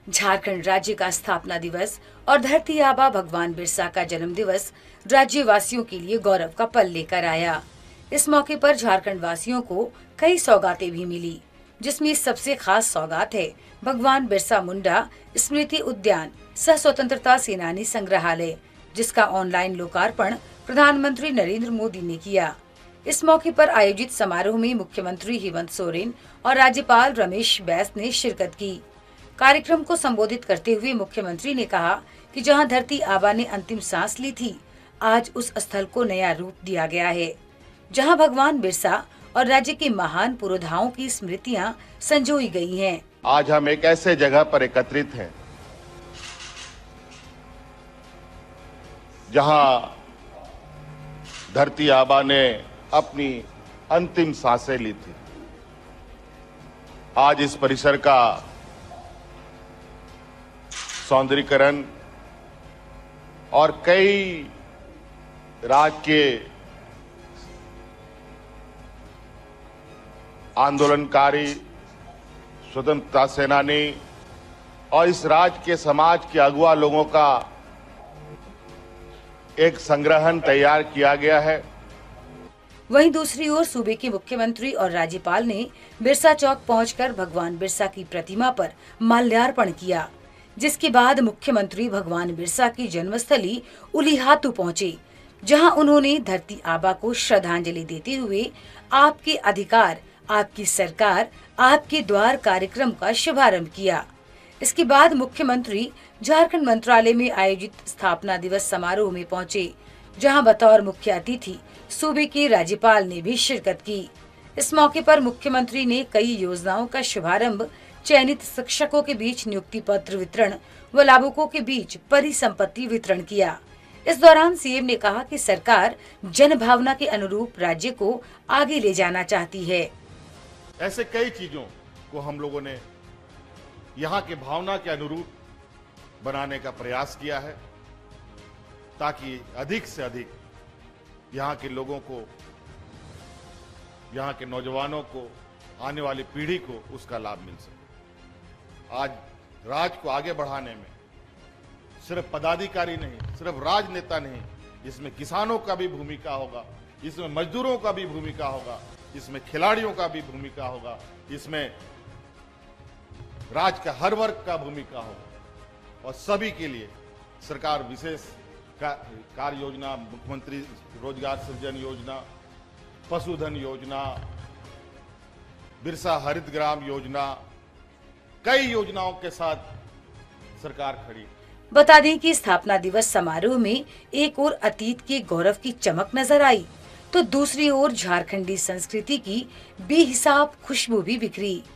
झारखंड राज्य का स्थापना दिवस और धरती आबा भगवान बिरसा का जन्म दिवस राज्यवासियों के लिए गौरव का पल लेकर आया। इस मौके पर झारखंड वासियों को कई सौगातें भी मिली, जिसमें सबसे खास सौगात है भगवान बिरसा मुंडा स्मृति उद्यान सह स्वतंत्रता सेनानी संग्रहालय, जिसका ऑनलाइन लोकार्पण प्रधानमंत्री नरेंद्र मोदी ने किया। इस मौके पर आयोजित समारोह में मुख्यमंत्री हेमंत सोरेन और राज्यपाल रमेश बैस ने शिरकत की। कार्यक्रम को संबोधित करते हुए मुख्यमंत्री ने कहा कि जहां धरती आबा ने अंतिम सांस ली थी, आज उस स्थल को नया रूप दिया गया है, जहां भगवान बिरसा और राज्य के महान पुरोधाओं की स्मृतियां संजोई गई हैं। आज हम एक ऐसे जगह पर एकत्रित हैं जहां धरती आबा ने अपनी अंतिम सांसें ली थी। आज इस परिसर का सौंदर्यीकरण और कई राज्य के आंदोलनकारी, स्वतंत्रता सेनानी और इस राज्य के समाज के अगुआ लोगों का एक संग्रहण तैयार किया गया है। वहीं दूसरी ओर सूबे के मुख्यमंत्री और राज्यपाल ने बिरसा चौक पहुंचकर भगवान बिरसा की प्रतिमा पर माल्यार्पण किया, जिसके बाद मुख्यमंत्री भगवान बिरसा की जन्मस्थली उलीहातू पहुंचे, जहां उन्होंने धरती आबा को श्रद्धांजलि देते हुए आपके अधिकार, आपकी सरकार, आपके द्वार कार्यक्रम का शुभारंभ किया। इसके बाद मुख्यमंत्री झारखंड मंत्रालय में आयोजित स्थापना दिवस समारोह में पहुंचे, जहां बतौर मुख्य अतिथि सूबे के राज्यपाल ने भी शिरकत की। इस मौके पर मुख्यमंत्री ने कई योजनाओं का शुभारंभ, चयनित शिक्षकों के बीच नियुक्ति पत्र वितरण व लाभुकों के बीच परिसंपत्ति वितरण किया। इस दौरान सीएम ने कहा कि सरकार जन भावना के अनुरूप राज्य को आगे ले जाना चाहती है। ऐसे कई चीजों को हम लोगों ने यहाँ के भावना के अनुरूप बनाने का प्रयास किया है, ताकि अधिक से अधिक यहाँ के लोगों को, यहाँ के नौजवानों को, आने वाली पीढ़ी को उसका लाभ मिल सके। आज राज्य को आगे बढ़ाने में सिर्फ पदाधिकारी नहीं, सिर्फ राजनेता नहीं, इसमें किसानों का भी भूमिका होगा, इसमें मजदूरों का भी भूमिका होगा, इसमें खिलाड़ियों का भी भूमिका होगा, इसमें राज्य का हर वर्ग का भूमिका होगा और सभी के लिए सरकार विशेष कार्य योजना, मुख्यमंत्री रोजगार सृजन योजना, पशुधन योजना, बिरसा हरित ग्राम योजना, कई योजनाओं के साथ सरकार खड़ी। बता दें कि स्थापना दिवस समारोह में एक ओर अतीत के गौरव की चमक नजर आई, तो दूसरी ओर झारखंडी संस्कृति की बेहिसाब खुशबू भी बिखरी।